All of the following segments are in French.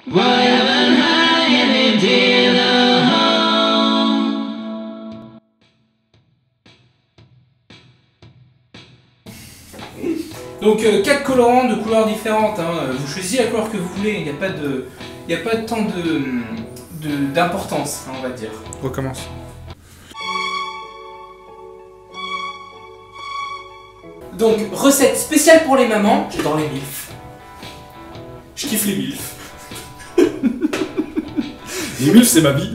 Donc 4 colorants de couleurs différentes, hein. Vous choisissez la couleur que vous voulez, il n'y a pas de tant d'importance, hein, on va dire. Recommence. Donc recette spéciale pour les mamans, j'adore les milfs. Je kiffe les milfs. Les milfs c'est ma vie.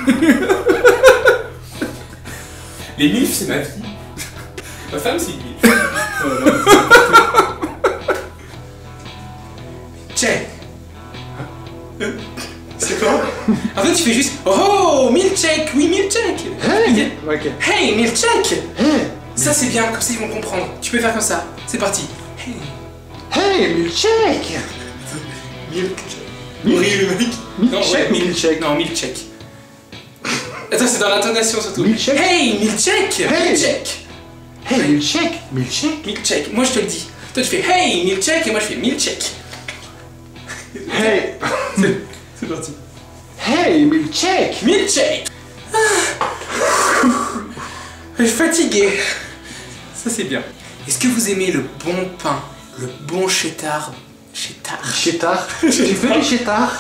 Les milfs c'est ma vie. Ma femme c'est une milf. Check. C'est quoi? En fait, tu fais juste oh, milkshake, oui, milkshake. Hey, ok. Hey, milkshake. Hey, Ça c'est bien, comme ça ils vont comprendre. Tu peux faire comme ça. C'est parti. Hey, hey, milkshake. Milkshake. Non, ouais, milkshake. Non, milkshake. Attends, c'est dans l'intonation surtout. Milkshake. Hey, milkshake. Hey. Milkshake. Hey, milkshake. Milkshake. Milkshake. Moi je te le dis. Toi tu fais hey, milkshake et moi je fais milkshake. Hey. C'est parti. Hey, milkshake. Milkshake. Je suis fatigué. Ça c'est bien. Est-ce que vous aimez le bon pain, le bon chétard? Chétard. Tu fais du chétard?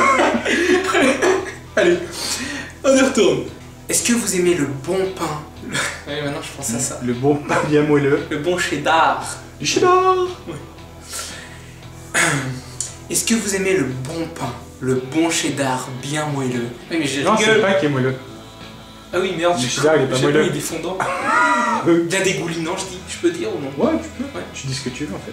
Allez, on y retourne. Est-ce que vous aimez le bon pain? Oui, maintenant je pense à ça. Le bon pain bien moelleux. Le bon cheddar. Du cheddar. Oui. Est-ce que vous aimez le bon pain, le bon cheddar bien moelleux? Oui, mais je Non, c'est rigole. le pain qui est moelleux. Ah oui, merde. Le cheddar, il est pas moelleux. Il est fondant. Bien dégoulinant, je peux dire ou non? Ouais, tu peux. Ouais. Tu dis ce que tu veux en fait.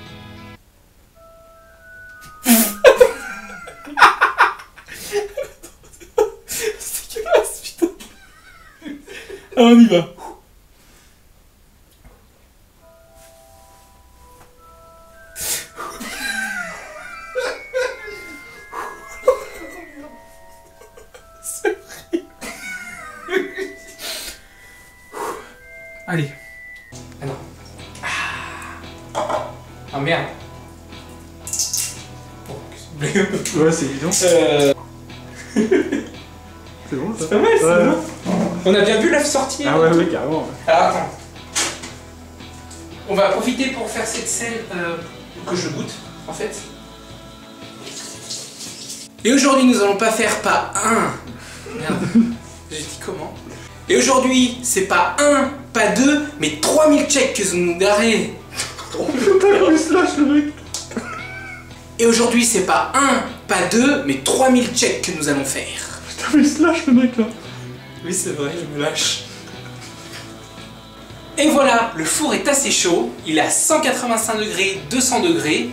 C'est dégueulasse, putain. Alors on y va. Allez. Alors. Ah merde. Bon, Ouais, c'est évident. c'est C'est bon ça. pas mal, c'est Ouais. bon. On a bien vu la sortie. Ah ouais, ouais, carrément. Ouais. Alors attends. On va profiter pour faire cette scène que je goûte, en fait. Et aujourd'hui, nous allons pas faire pas un. Merde. J'ai dit comment? Et aujourd'hui, c'est pas un, pas deux, mais 3 milkshakes que vous nous darez. Putain, il se lâche le mec. Et aujourd'hui, c'est pas un, pas deux, mais 3 milkshakes que nous allons faire. Putain, mais il se lâche le mec là. Oui, c'est vrai, je me lâche. Et voilà, le four est assez chaud, il est à 185 degrés, 200 degrés.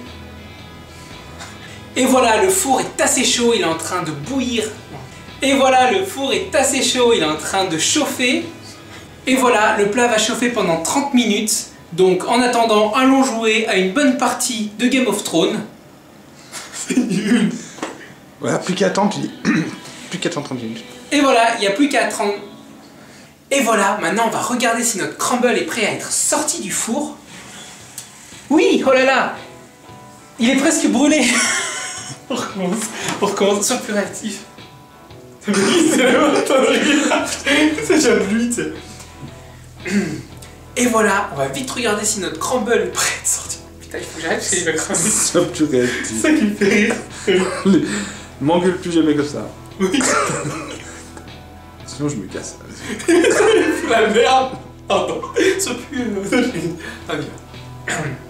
Et voilà, le four est assez chaud, il est en train de bouillir. Et voilà, le four est assez chaud, il est en train de chauffer. Et voilà, le plat va chauffer pendant 30 minutes. Donc en attendant, allons jouer à une bonne partie de Game of Thrones. C'est nul. Voilà, plus qu'à attendre, tu dis. Plus qu'à attendre 30 minutes. Et voilà, il n'y a plus qu'à 30... Et voilà, maintenant on va regarder si notre crumble est prêt à être sorti du four. Oui, oh là là, il est presque brûlé. On recommence, sois plus réactif. C'est déjà pluie, tu sais. Et voilà, on va vite regarder si notre crumble est prêt à être sorti. Putain, il faut que j'arrête parce qu'il va cramer. Sois plus réactif. C'est ça qui me fait rire. M'engueule plus jamais comme ça. Oui. Sinon je me casse. La merde. Pardon. Sois plus... Ah bien.